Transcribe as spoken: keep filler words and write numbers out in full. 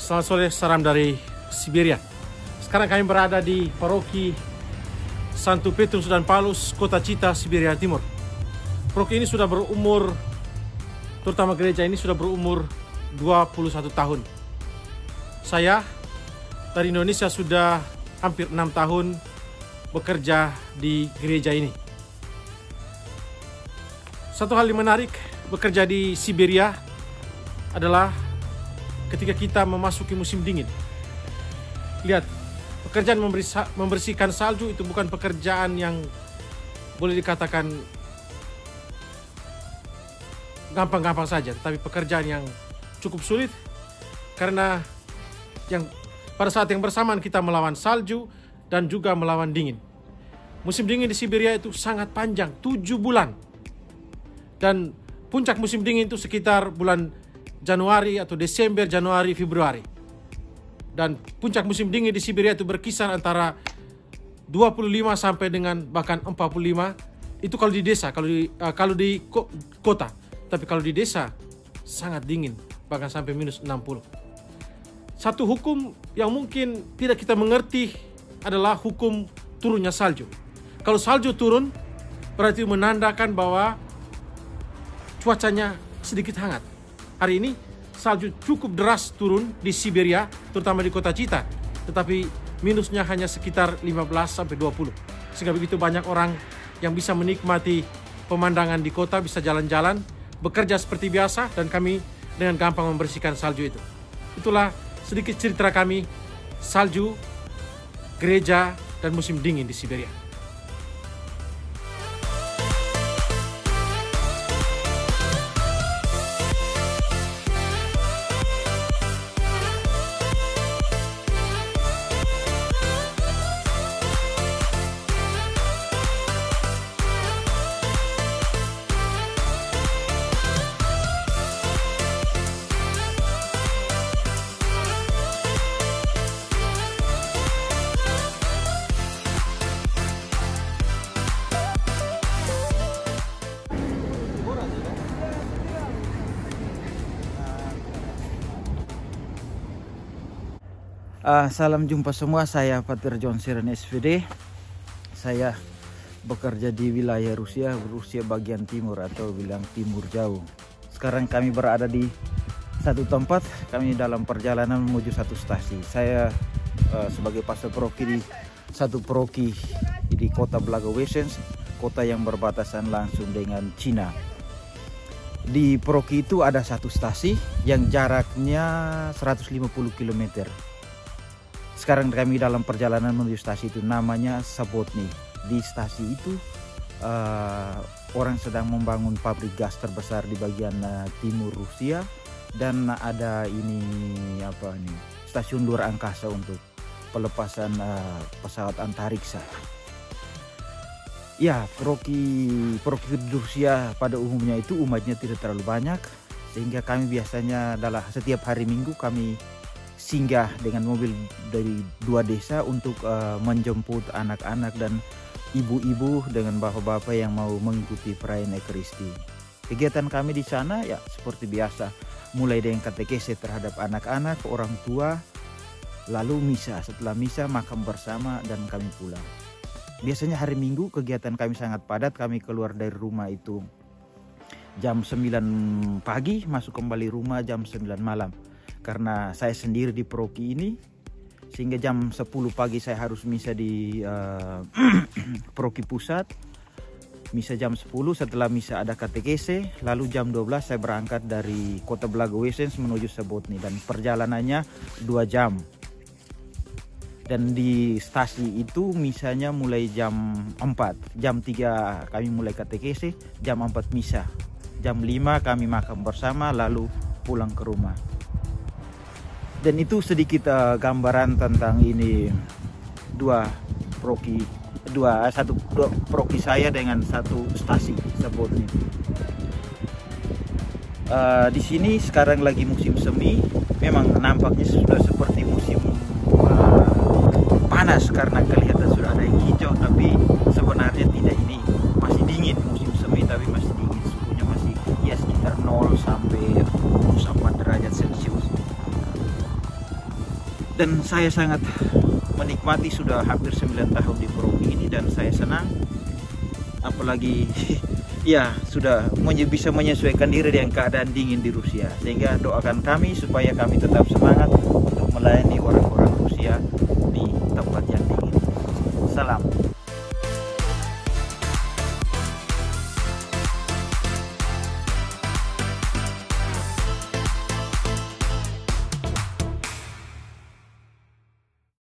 Selamat sore, salam dari Siberia. Sekarang kami berada di paroki Santo Petrus dan Paulus, Kota Chita, Siberia Timur. Paroki ini sudah berumur, terutama gereja ini sudah berumur dua puluh satu tahun. Saya dari Indonesia sudah hampir enam tahun bekerja di gereja ini. Satu hal yang menarik bekerja di Siberia adalah ketika kita memasuki musim dingin. Lihat, pekerjaan membersihkan salju itu bukan pekerjaan yang boleh dikatakan gampang-gampang saja, tapi pekerjaan yang cukup sulit karena yang pada saat yang bersamaan kita melawan salju dan juga melawan dingin. Musim dingin di Siberia itu sangat panjang, tujuh bulan. Dan puncak musim dingin itu sekitar bulan Januari atau Desember, Januari, Februari. Dan puncak musim dingin di Siberia itu berkisar antara dua puluh lima sampai dengan bahkan empat puluh lima. Itu kalau di desa, kalau di uh, kalau di ko kota. Tapi kalau di desa sangat dingin, bahkan sampai minus enam puluh. Satu hukum yang mungkin tidak kita mengerti adalah hukum turunnya salju. Kalau salju turun, berarti menandakan bahwa cuacanya sedikit hangat. Hari ini salju cukup deras turun di Siberia, terutama di Kota Chita. Tetapi minusnya hanya sekitar lima belas sampai dua puluh. Sehingga begitu banyak orang yang bisa menikmati pemandangan di kota, bisa jalan-jalan, bekerja seperti biasa, dan kami dengan gampang membersihkan salju itu. Itulah sedikit cerita kami, salju, gereja, dan musim dingin di Siberia. Uh, salam jumpa semua, saya Pater John Siren S V D. Saya bekerja di wilayah Rusia, Rusia bagian timur atau bilang timur jauh. Sekarang kami berada di satu tempat, kami dalam perjalanan menuju satu stasi. Saya uh, sebagai pastor paroki di satu paroki di kota Blagovesensk, kota yang berbatasan langsung dengan Cina. Di paroki itu ada satu stasi yang jaraknya seratus lima puluh kilometer. Sekarang kami dalam perjalanan menuju stasi itu, namanya Sabotny. Di stasi itu uh, orang sedang membangun pabrik gas terbesar di bagian uh, timur Rusia, dan ada ini apa nih stasiun luar angkasa untuk pelepasan uh, pesawat antariksa. Ya, paroki paroki di Rusia pada umumnya itu umatnya tidak terlalu banyak, sehingga kami biasanya adalah setiap hari Minggu kami singgah dengan mobil dari dua desa untuk uh, menjemput anak-anak dan ibu-ibu dengan bapak-bapak yang mau mengikuti perayaan Ekaristi. Kegiatan kami di sana ya seperti biasa, mulai dengan katekese terhadap anak-anak, orang tua, lalu misa. Setelah misa makan bersama dan kami pulang. Biasanya hari Minggu kegiatan kami sangat padat. Kami keluar dari rumah itu jam sembilan pagi, masuk kembali rumah jam sembilan malam. Karena saya sendiri di paroki ini, sehingga jam sepuluh pagi saya harus misa di uh, paroki pusat. Misa jam sepuluh, setelah misa ada katekese, lalu jam dua belas saya berangkat dari kota Blagovesensk menuju Sabotny, dan perjalanannya dua jam. Dan di stasi itu misanya mulai jam empat, jam tiga kami mulai katekese, jam empat misa, jam lima kami makan bersama lalu pulang ke rumah. Dan itu sedikit uh, gambaran tentang ini dua paroki, dua satu dua paroki saya dengan satu stasi Sabotny. Uh, di sini sekarang lagi musim semi, memang nampaknya sudah seperti musim uh, panas karena kelihatan sudah ada yang hijau, tapi sebenarnya tidak, ini masih dingin musim semi, tapi masih dingin, suhunya masih ya sekitar nol sampai sepuluh derajat Celcius. Dan saya sangat menikmati sudah hampir sembilan tahun di Puroki ini, dan saya senang apalagi ya sudah menye- bisa menyesuaikan diri dengan keadaan dingin di Rusia. Sehingga doakan kami supaya kami tetap semangat untuk melayani orang